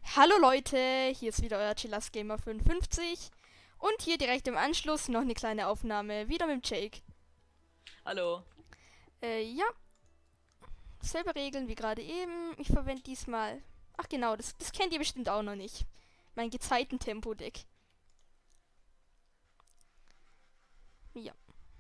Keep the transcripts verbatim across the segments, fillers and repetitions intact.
Hallo Leute, hier ist wieder euer Chillers Gamer fünfundfünfzig und hier direkt im Anschluss noch eine kleine Aufnahme, wieder mit dem Jake. Hallo. Äh, ja, selbe Regeln wie gerade eben. Ich verwende diesmal, ach genau, das, das kennt ihr bestimmt auch noch nicht. Mein Gezeiten-Tempo-Deck. Ja.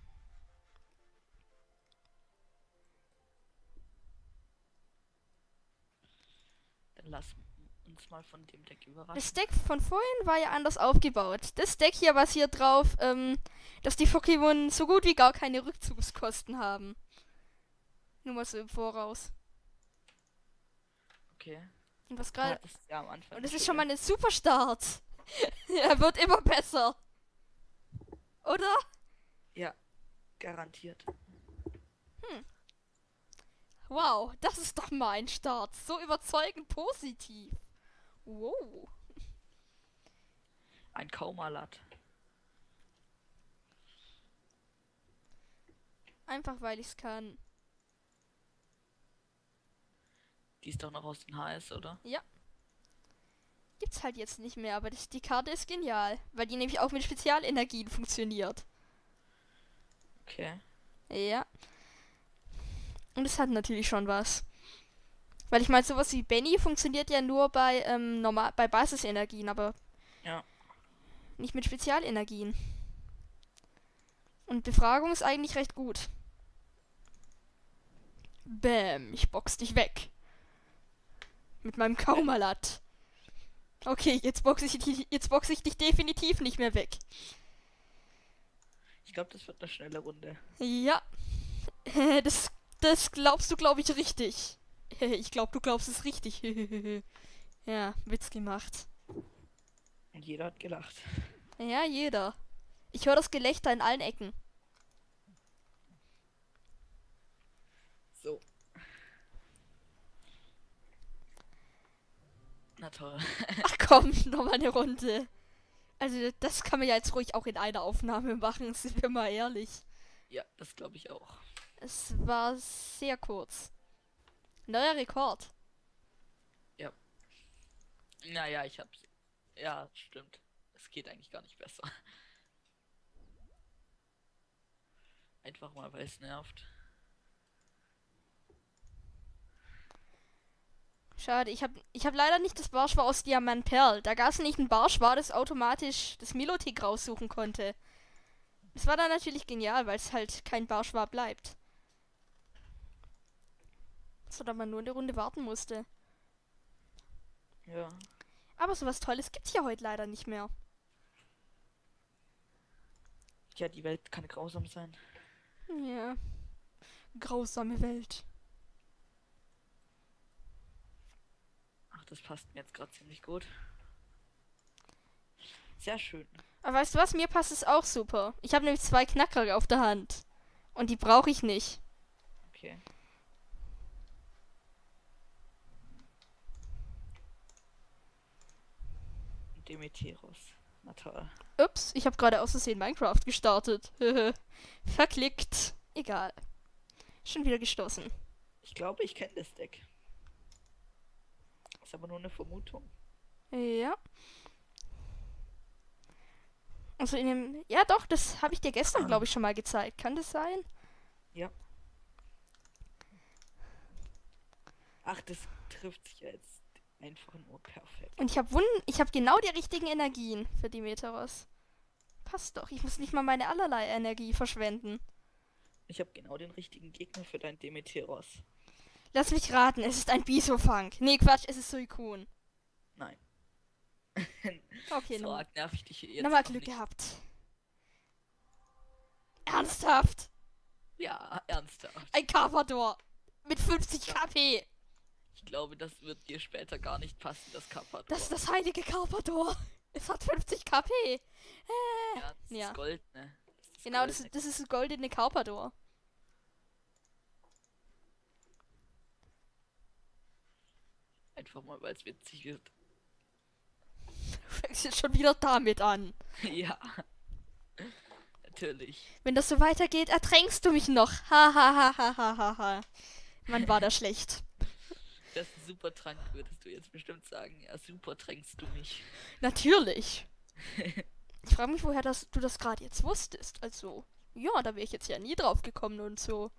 Dann lass uns mal von dem Deck Das überraschen. Deck von vorhin war ja anders aufgebaut. Das Deck hier basiert drauf, ähm, dass die Pokémon so gut wie gar keine Rückzugskosten haben. Nur mal so im Voraus. Okay. Und was Du gerade. hattest ja am Anfang Und das nicht ist so schon mal gern. ein super Start. Er wird immer besser. Oder? Ja, garantiert. Wow, das ist doch mal ein Start. So überzeugend positiv. Wow. Ein Kaumalat. Einfach weil ich's kann. Die ist doch noch aus den H S, oder? Ja. Gibt's halt jetzt nicht mehr, aber das, die Karte ist genial. Weil die nämlich auch mit Spezialenergien funktioniert. Okay. Ja. Und es hat natürlich schon was. Weil ich meine, sowas wie Benny funktioniert ja nur bei, ähm, normal, bei Basisenergien, aber Ja. nicht mit Spezialenergien. Und Befragung ist eigentlich recht gut. Bäm, ich box dich weg. Mit meinem Kaumalat. Okay, jetzt boxe ich, dich- jetzt boxe ich dich definitiv nicht mehr weg. Ich glaube, das wird eine schnelle Runde. Ja, das, das glaubst du, glaube ich, richtig. Ich glaube, du glaubst es richtig. Ja, Witz gemacht. Und jeder hat gelacht. Ja, jeder. Ich höre das Gelächter in allen Ecken. So. Na toll. Ach komm, nochmal eine Runde. Also, das kann man ja jetzt ruhig auch in einer Aufnahme machen, sind wir mal ehrlich. Ja, das glaube ich auch. Es war sehr kurz. Neuer Rekord. Naja, ich hab's. Ja, stimmt. Es geht eigentlich gar nicht besser. Einfach mal, weil es nervt. Schade, ich habe ich hab leider nicht das Barschwa aus Diamant Perl. Da gab es nicht ein Barschwa, das automatisch das Milotic raussuchen konnte. Das war dann natürlich genial, weil es halt kein Barschwa bleibt. Sondern man nur eine Runde warten musste. Ja. Aber sowas Tolles gibt's ja heute leider nicht mehr. Ja, die Welt kann grausam sein. Ja. Grausame Welt. Ach, das passt mir jetzt gerade ziemlich gut. Sehr schön. Aber weißt du was? Mir passt es auch super. Ich habe nämlich zwei Knacker auf der Hand. Und die brauche ich nicht. Okay. Demeteros. Na toll. Ups, ich habe gerade aus Versehen Minecraft gestartet. Verklickt. Egal. Schon wieder gestoßen. Ich glaube, ich kenne das Deck. Ist aber nur eine Vermutung. Ja. Also in dem. Ja doch, das habe ich dir gestern, glaube ich, schon mal gezeigt. Kann das sein? Ja. Ach, das trifft sich ja jetzt einfach nur perfekt. Und ich habe Wunden. Ich habe genau die richtigen Energien für die Meteoros. Passt doch. Ich muss nicht mal meine allerlei Energie verschwenden. Ich habe genau den richtigen Gegner für dein Demeteros. Lass mich raten, es ist ein Bisofang. Nee, Quatsch, es ist Suicune. Nein. Okay, So nochmal. arg nerv ich dich jetzt Nochmal auch Glück nicht. gehabt. Ernsthaft? Ja, ernsthaft. Ein Carpador. Mit fünfzig K P. Ich glaube, das wird dir später gar nicht passen, das Carpador. Das ist das heilige Carpador. Es hat fünfzig K P. Äh. Ja, das Ja. ist Gold, ne? Das ist Genau, das, goldene. das ist das goldene Carpador. Einfach mal, weil es witzig wird. Du fängst jetzt schon wieder damit an. Ja. Natürlich. Wenn das so weitergeht, ertränkst du mich noch. Ha ha ha ha ha ha ha. Mann, war der schlecht. Das ist ein super Trank, würdest du jetzt bestimmt sagen. Ja, super tränkst du mich. Natürlich. Ich frage mich, woher das, du das gerade jetzt wusstest. Also, ja, da wäre ich jetzt ja nie drauf gekommen und so.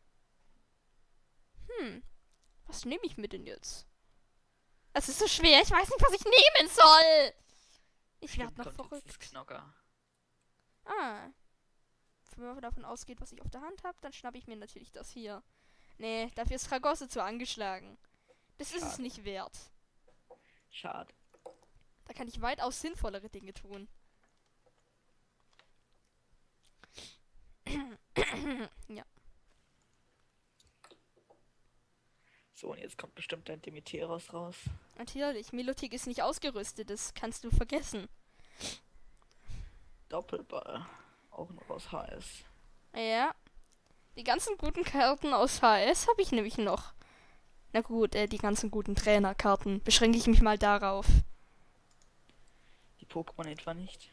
Hm, was nehme ich mir denn jetzt? Es ist so schwer, ich weiß nicht, was ich nehmen soll. Ich werde Bestimmt noch kommt jetzt das verrückt. Knocker. Ah. Wenn man davon ausgeht, was ich auf der Hand habe, dann schnappe ich mir natürlich das hier. Nee, dafür ist Tragosse zu angeschlagen. Das ist es Schade. nicht wert. Schade. Da kann ich weitaus sinnvollere Dinge tun. Ja. So, und jetzt kommt bestimmt dein Demeteros raus. Natürlich, Milotic ist nicht ausgerüstet, das kannst du vergessen. Doppelball. Auch noch aus H S. Ja. Die ganzen guten Karten aus H S habe ich nämlich noch. Na gut, äh, die ganzen guten Trainerkarten. Beschränke ich mich mal darauf. Die Pokémon etwa nicht.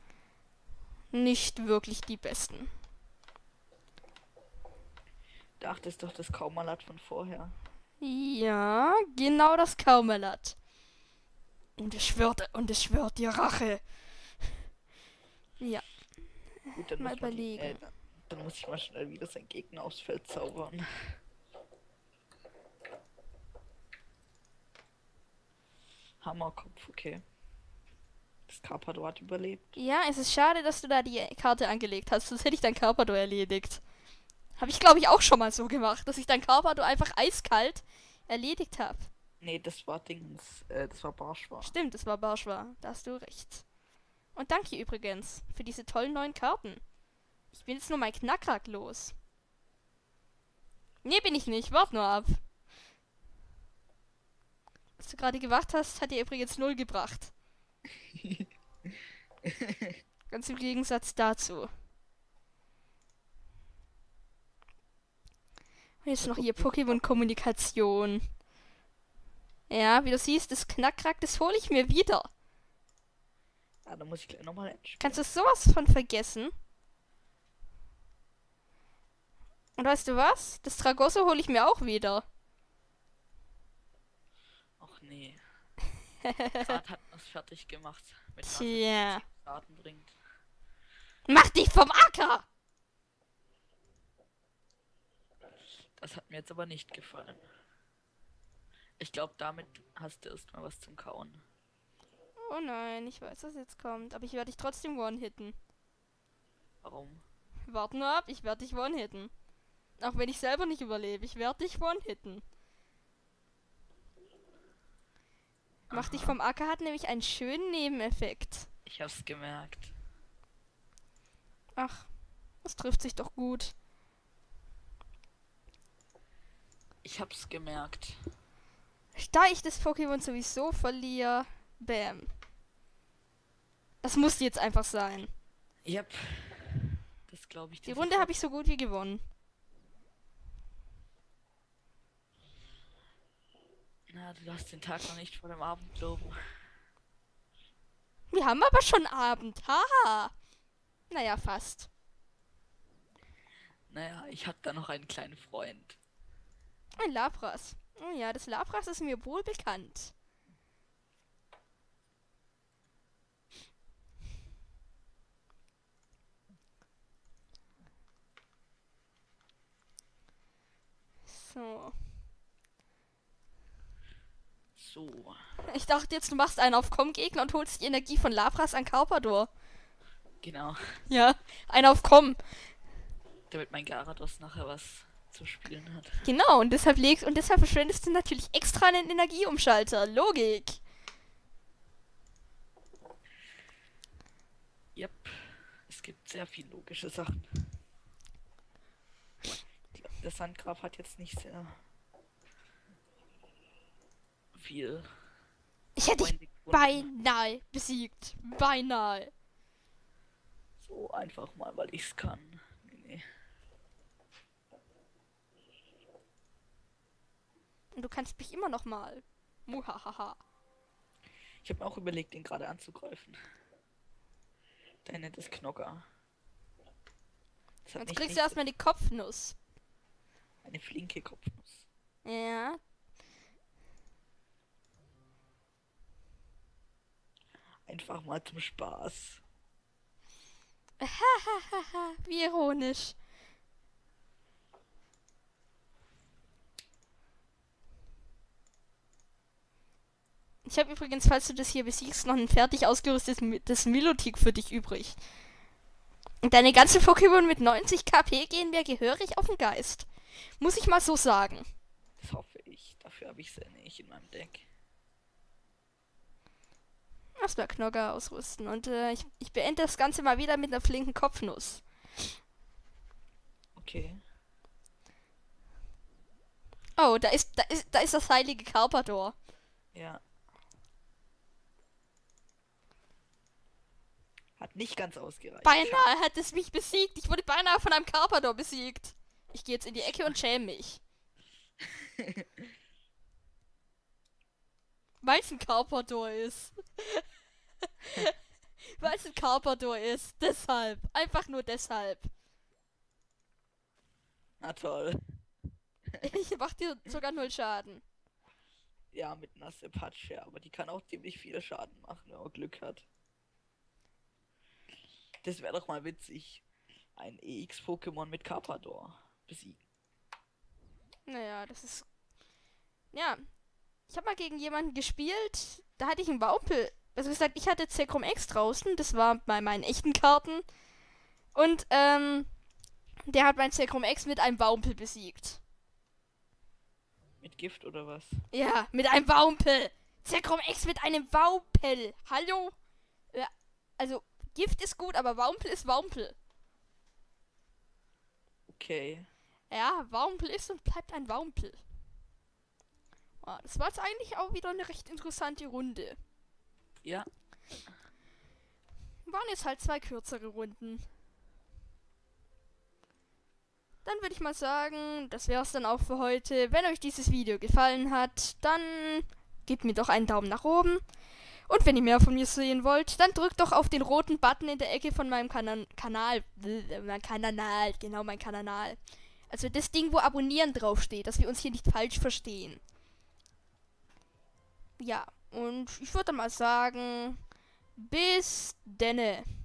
Nicht wirklich die besten. Dachtest doch das Kaumalat von vorher. Ja, genau das Kaumelat. Und es schwört, und es schwört die Rache. Ja, Gut, dann mal muss man die, überlegen. äh, dann, dann muss ich mal schnell wieder seinen Gegner aufs Feld zaubern. Hammerkopf, okay. Das Carpador hat überlebt. Ja, es ist schade, dass du da die Karte angelegt hast, sonst hätte ich dein Carpador erledigt. Habe ich, glaube ich, auch schon mal so gemacht, dass ich dein Carpador einfach eiskalt erledigt habe. Nee, das war Dings, äh, das war Barschwa. Stimmt, es war Barschwa. Da hast du recht. Und danke übrigens für diese tollen neuen Karten. Ich bin jetzt nur mein Knackrack los. Nee, bin ich nicht. Wart nur ab. Was du gerade gemacht hast, hat dir übrigens null gebracht. Ganz im Gegensatz dazu. Und jetzt noch hier Pokémon-Kommunikation. Ja, wie du siehst, das Knackrack, das hole ich mir wieder. Ah, da muss ich gleich nochmal entspielen. Kannst du sowas von vergessen? Und weißt du was? Das Tragosso hole ich mir auch wieder. Ach nee. Gerade hat man es fertig gemacht. Mit was Tja. es Daten bringt. Mach dich vom Acker! Das hat mir jetzt aber nicht gefallen. Ich glaube, damit hast du erstmal was zum Kauen. Oh nein, ich weiß, was jetzt kommt. Aber ich werde dich trotzdem one-hitten. Warum? Wart nur ab, ich werde dich one-hitten. Auch wenn ich selber nicht überlebe, ich werde dich one-hitten. Mach dich Aha. vom Acker hat nämlich einen schönen Nebeneffekt. Ich hab's gemerkt. Ach, das trifft sich doch gut. Ich hab's gemerkt. Da ich das Pokémon sowieso verliere, bam. Das muss jetzt einfach sein. Yep. Das glaube ich. Die Runde habe ich so gut wie gewonnen. Na, du hast den Tag noch nicht vor dem Abend loben. Wir haben aber schon Abend. Haha. Naja, fast. Naja, ich hab da noch einen kleinen Freund. Ein Lapras. Oh ja, das Lapras ist mir wohl bekannt. So. So. Ich dachte jetzt, du machst einen auf Komm-Gegner und holst die Energie von Lapras an Carpador. Genau. Ja, einen auf Komm. Damit mein Gyarados nachher was zu spielen hat. Genau, und deshalb legst und deshalb verschwendest du natürlich extra einen Energieumschalter. Logik. Yep. Es gibt sehr viel logische Sachen. Ich glaub, der Sandgraf hat jetzt nicht sehr viel. Ich hätte dich Freunde gefunden. beinahe besiegt. Beinahe. So einfach mal, weil ich's kann. Nee, nee. Und du kannst mich immer noch mal. Muhahaha. Ich habe mir auch überlegt, ihn gerade anzugreifen. Dein nettes Knocker. Das hat Jetzt nicht kriegst nicht du erstmal die Kopfnuss. eine flinke Kopfnuss. Ja. Einfach mal zum Spaß. Hahaha, wie ironisch. Ich habe übrigens, falls du das hier besiegst, noch ein fertig ausgerüstetes Mi- das Milotic für dich übrig. Und deine ganzen Pokémon mit neunzig K P gehen mir gehörig auf den Geist. Muss ich mal so sagen. Das hoffe ich. Dafür habe ich sie nicht in meinem Deck. Erstmal Knogger ausrüsten. Und äh, ich, ich beende das Ganze mal wieder mit einer flinken Kopfnuss. Okay. Oh, da ist, da ist, da ist das heilige Carpador. Ja. Hat nicht ganz ausgereicht. Beinahe hat es mich besiegt. Ich wurde beinahe von einem Carpador besiegt. Ich gehe jetzt in die Ecke und schäme mich. Weil es ein Carpador ist. Weil es ein Carpador ist. Deshalb. Einfach nur deshalb. Na toll. Ich mach dir sogar null Schaden. Ja, mit nasse Patsche, aber die kann auch ziemlich viel Schaden machen, wenn man Glück hat. Das wäre doch mal witzig. Ein E X-Pokémon mit Carpador besiegen. Naja, das ist... Ja. Ich habe mal gegen jemanden gespielt. Da hatte ich einen Waupel. Also gesagt, ich hatte Zekrom X draußen. Das war bei meinen echten Karten. Und, ähm... der hat mein Zekrom X mit einem Waupel besiegt. Mit Gift oder was? Ja, mit einem Waupel. Zekrom X mit einem Waupel. Hallo? Ja, also, Gift ist gut, aber Waupel ist Waupel. Okay. Ja, Waupel ist und bleibt ein Waupel. Oh, das war jetzt eigentlich auch wieder eine recht interessante Runde. Ja. Waren jetzt halt zwei kürzere Runden. Dann würde ich mal sagen, das wäre es dann auch für heute. Wenn euch dieses Video gefallen hat, dann gebt mir doch einen Daumen nach oben. Und wenn ihr mehr von mir sehen wollt, dann drückt doch auf den roten Button in der Ecke von meinem Kana Kanal. Mein Kanal, genau, mein Kanal. Also das Ding, wo Abonnieren draufsteht, dass wir uns hier nicht falsch verstehen. Ja, und ich würde mal sagen, bis denne.